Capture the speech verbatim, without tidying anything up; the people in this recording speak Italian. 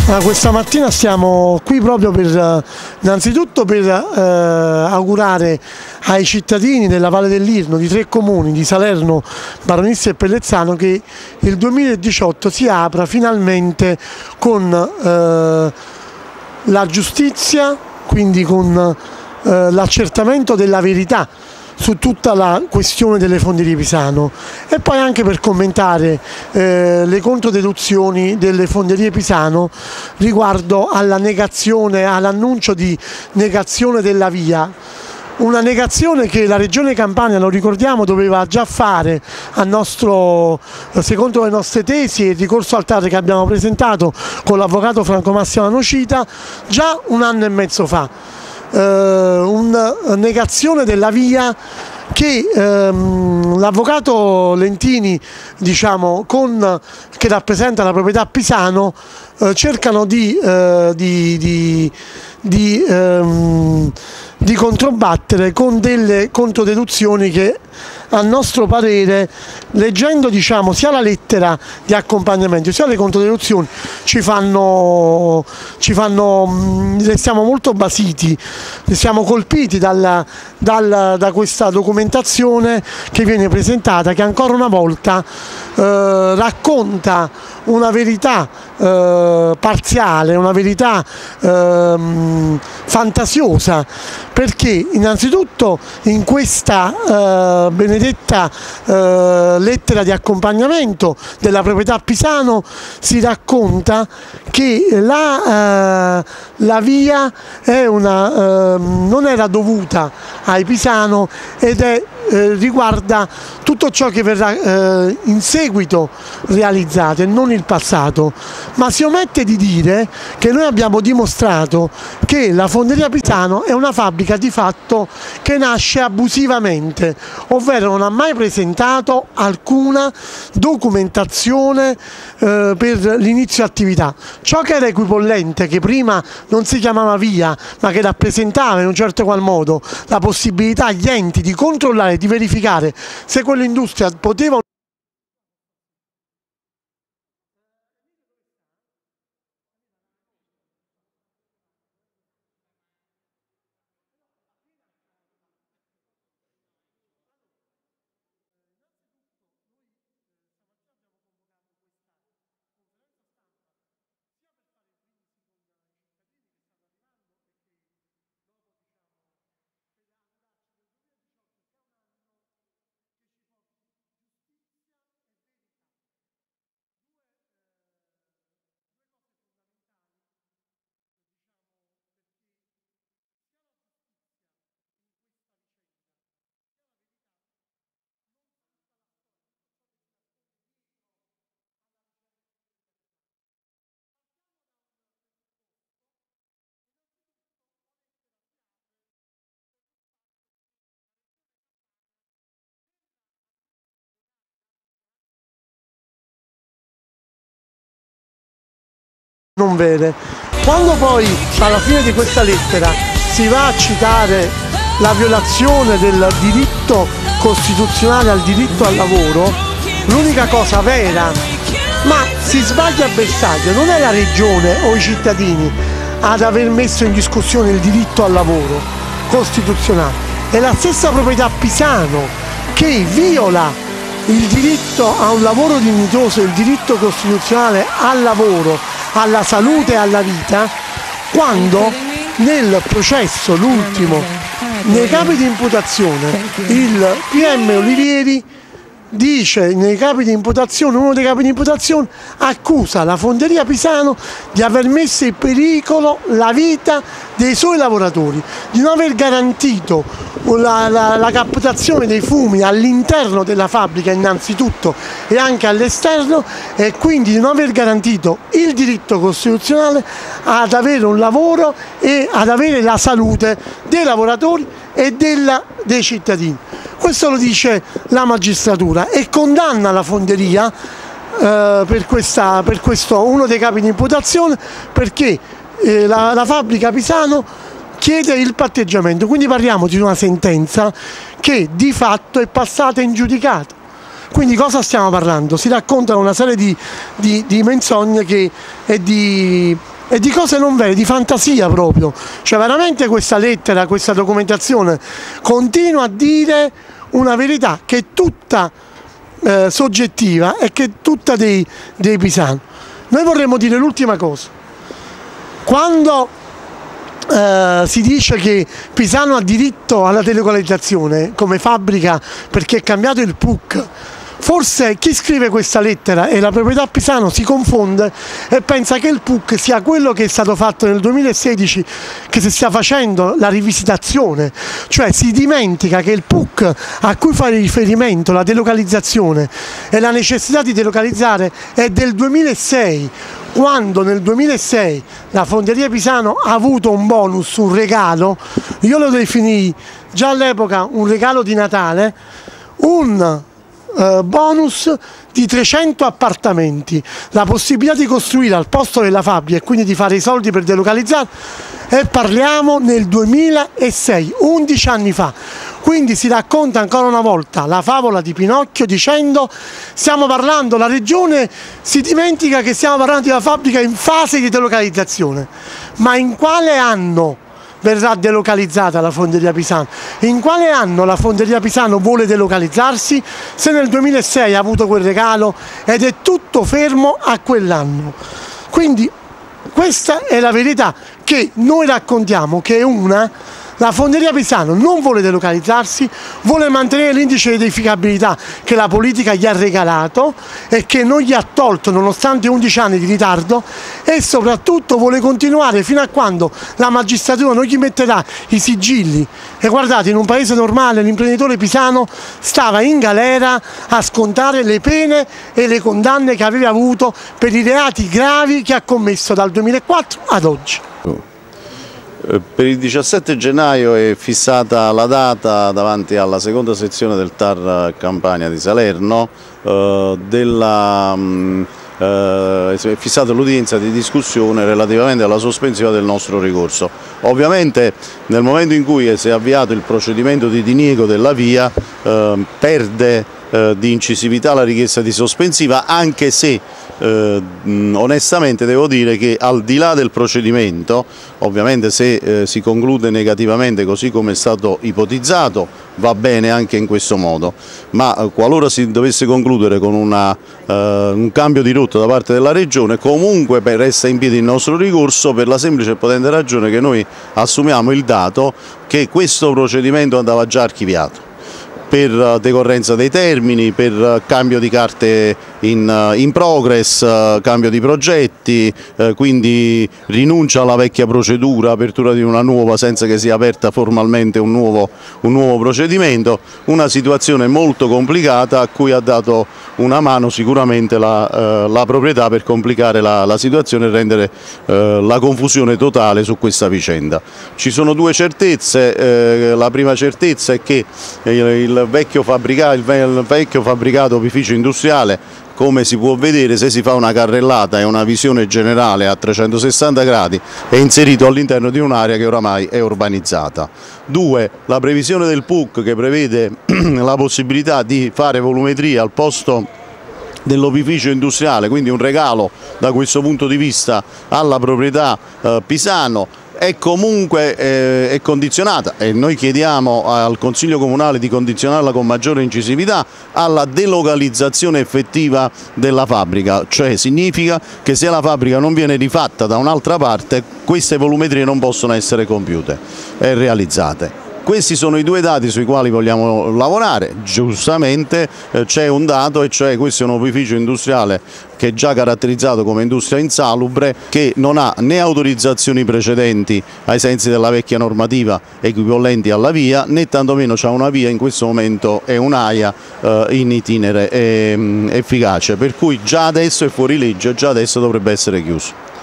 Ah, questa mattina siamo qui proprio per, innanzitutto per eh, augurare ai cittadini della Valle dell'Irno, di tre comuni, di Salerno, Baronissa e Pellezzano, che il duemiladiciotto si apra finalmente con eh, la giustizia, quindi con eh, l'accertamento della verità su tutta la questione delle Fonderie Pisano, e poi anche per commentare eh, le controdeduzioni delle Fonderie Pisano riguardo alla negazione, all'annuncio di negazione della via. Una negazione che la Regione Campania, lo ricordiamo, doveva già fare a nostro, secondo le nostre tesi e il ricorso al T A R che abbiamo presentato con l'avvocato Franco Massimo Anocita già un anno e mezzo fa. Uh, una negazione della via che ehm, l'avvocato Lentini, diciamo, con, che rappresenta la proprietà Pisano, eh, cercano di, eh, di, di, di, ehm, di controbattere con delle controdeduzioni che, a nostro parere, leggendo, diciamo, sia la lettera di accompagnamento sia le controdeduzioni, ci fanno, ci fanno restiamo molto basiti, siamo colpiti dalla, dalla, da questa documentazione che viene presentata, che ancora una volta eh, racconta una verità eh, parziale, una verità eh, fantasiosa, perché innanzitutto in questa eh, benedetta eh, lettera di accompagnamento della proprietà Pisano si racconta che la, eh, la via è una, eh, non era dovuta ai Pisano ed è Eh, riguarda tutto ciò che verrà eh, in seguito realizzato e non il passato, ma si omette di dire che noi abbiamo dimostrato che la Fonderia Pisano è una fabbrica di fatto che nasce abusivamente, ovvero non ha mai presentato alcuna documentazione eh, per l'inizio attività. Ciò che era equipollente, che prima non si chiamava via ma che rappresentava in un certo qual modo la possibilità agli enti di controllare, di verificare se quell'industria poteva non vere. Quando poi alla fine di questa lettera si va a citare la violazione del diritto costituzionale al diritto al lavoro, l'unica cosa vera, ma si sbaglia a bersaglio, non è la Regione o i cittadini ad aver messo in discussione il diritto al lavoro costituzionale, è la stessa proprietà Pisano che viola il diritto a un lavoro dignitoso, il diritto costituzionale al lavoro, alla salute e alla vita, quando nel processo, l'ultimo, nei capi di imputazione, il P M Olivieri dice, nei capi di imputazione, uno dei capi di imputazione accusa la Fonderia Pisano di aver messo in pericolo la vita dei suoi lavoratori, di non aver garantito la, la, la captazione dei fumi all'interno della fabbrica innanzitutto e anche all'esterno, e quindi di non aver garantito il diritto costituzionale ad avere un lavoro e ad avere la salute dei lavoratori e della, dei cittadini. Questo lo dice la magistratura e condanna la Fonderia eh, per, questa, per questo, uno dei capi di imputazione, perché eh, la, la fabbrica Pisano chiede il patteggiamento. Quindi parliamo di una sentenza che di fatto è passata in giudicato. Quindi cosa stiamo parlando? Si raccontano una serie di, di, di menzogne che, e di e di cose non vere, di fantasia proprio. Cioè veramente questa lettera, questa documentazione continua a dire una verità che è tutta eh, soggettiva e che è tutta dei, dei pisani. Noi vorremmo dire l'ultima cosa. Quando eh, si dice che Pisano ha diritto alla delocalizzazione come fabbrica perché è cambiato il P U C, forse chi scrive questa lettera e la proprietà Pisano si confonde e pensa che il P U C sia quello che è stato fatto nel duemilasedici, che si stia facendo la rivisitazione, cioè si dimentica che il P U C a cui fa riferimento la delocalizzazione e la necessità di delocalizzare è del duemilasei, quando nel duemilasei la Fonderia Pisano ha avuto un bonus, un regalo, io lo definii già all'epoca un regalo di Natale, un Uh, bonus di trecento appartamenti, la possibilità di costruire al posto della fabbrica e quindi di fare i soldi per delocalizzare, e parliamo nel duemilasei, undici anni fa. Quindi si racconta ancora una volta la favola di Pinocchio dicendo stiamo parlando, la regione si dimentica che stiamo parlando di una fabbrica in fase di delocalizzazione. Ma in quale anno verrà delocalizzata la Fonderia Pisano? In quale anno la Fonderia Pisano vuole delocalizzarsi se nel duemilasei ha avuto quel regalo ed è tutto fermo a quell'anno? Quindi questa è la verità che noi raccontiamo, che è una: la Fonderia Pisano non vuole delocalizzarsi, vuole mantenere l'indice di edificabilità che la politica gli ha regalato e che non gli ha tolto nonostante undici anni di ritardo, e soprattutto vuole continuare fino a quando la magistratura non gli metterà i sigilli. E guardate, in un paese normale l'imprenditore pisano stava in galera a scontare le pene e le condanne che aveva avuto per i reati gravi che ha commesso dal duemilaquattro ad oggi. Per il diciassette gennaio è fissata la data davanti alla seconda sezione del T A R Campania di Salerno, eh, della, mh, eh, è fissata l'udienza di discussione relativamente alla sospensione del nostro ricorso. Ovviamente nel momento in cui si è avviato il procedimento di diniego della via eh, perde eh, di incisività la richiesta di sospensiva, anche se Eh, onestamente devo dire che al di là del procedimento, ovviamente se eh, si conclude negativamente così come è stato ipotizzato va bene anche in questo modo, ma eh, qualora si dovesse concludere con una, eh, un cambio di rotta da parte della Regione, comunque resta in piedi il nostro ricorso, per la semplice e potente ragione che noi assumiamo il dato che questo procedimento andava già archiviato per decorrenza dei termini, per cambio di carte in, in progress, cambio di progetti, eh, quindi rinuncia alla vecchia procedura, apertura di una nuova senza che sia aperta formalmente un nuovo, un nuovo procedimento, una situazione molto complicata a cui ha dato una mano sicuramente la, eh, la proprietà per complicare la, la situazione e rendere eh, la confusione totale su questa vicenda. Ci sono due certezze, eh, la prima certezza è che il, il, vecchio, fabbricato, il vecchio fabbricato opificio industriale, come si può vedere se si fa una carrellata e una visione generale a trecentosessanta gradi, è inserito all'interno di un'area che oramai è urbanizzata. Due, la previsione del P U C che prevede la possibilità di fare volumetria al posto dell'opificio industriale, quindi un regalo da questo punto di vista alla proprietà eh, Pisano, è comunque eh, è condizionata, e noi chiediamo al Consiglio Comunale di condizionarla con maggiore incisività alla delocalizzazione effettiva della fabbrica, cioè significa che se la fabbrica non viene rifatta da un'altra parte queste volumetrie non possono essere compiute e realizzate. Questi sono i due dati sui quali vogliamo lavorare. Giustamente eh, c'è un dato, e cioè questo è un opificio industriale che è già caratterizzato come industria insalubre, che non ha né autorizzazioni precedenti ai sensi della vecchia normativa equivalenti alla via, né tantomeno c'è una via in questo momento e un'AIA eh, in itinere eh, efficace, per cui già adesso è fuori legge, già adesso dovrebbe essere chiuso.